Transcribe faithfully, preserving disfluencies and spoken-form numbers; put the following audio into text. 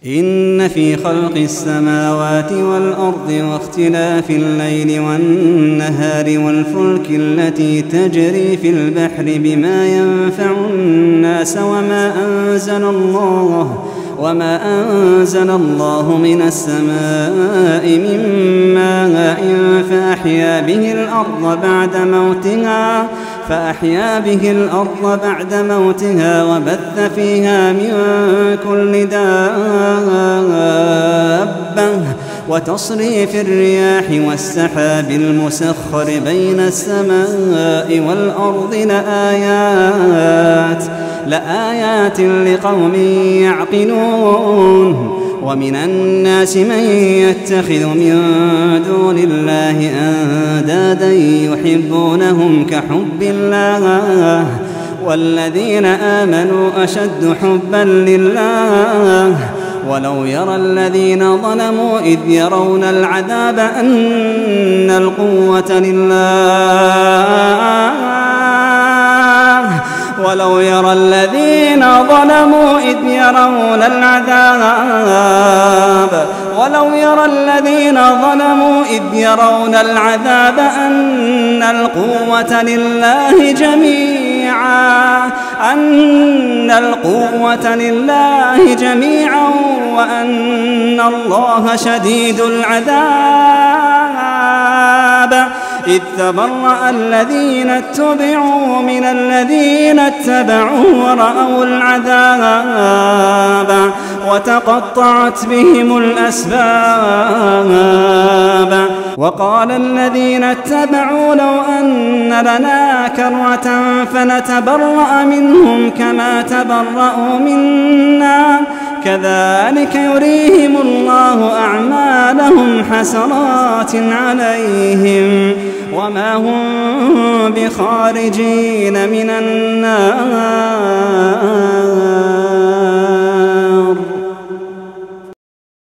إن في خلق السماوات والأرض واختلاف الليل والنهار والفلك التي تجري في البحر بما ينفع الناس وما أنزل الله وما أنزل الله من السماء من ماء فأحيا به الأرض بعد موتها فأحيا به الأرض بعد موتها وبث فيها من كل دابة وتصريف الرياح والسحاب المسخر بين السماء والأرض لآيات لآيات لقوم يعقلون. ومن الناس من يتخذ من دون الله أندادا يحبونهم كحب الله والذين آمنوا أشد حبا لله ولو يرى الذين ظلموا إذ يرون العذاب أن القوة لله ولو يرى الذين ظلموا إذ يرون العذاب ولو يرى الذين ظلموا إذ يرون العذاب أن القوة لله جميعا أن القوة لله جميعا وأن الله شديد العذاب. إذ تبرأ الذين اتبعوا من الذين اتبعوا ورأوا العذاب وتقطعت بهم الأسباب. وقال الذين اتبعوا لو أن لنا كرة فنتبرأ منهم كما تبرأوا منا كذلك يريهم الله أعمالهم حسرات عليهم وما هم بخارجين من النار.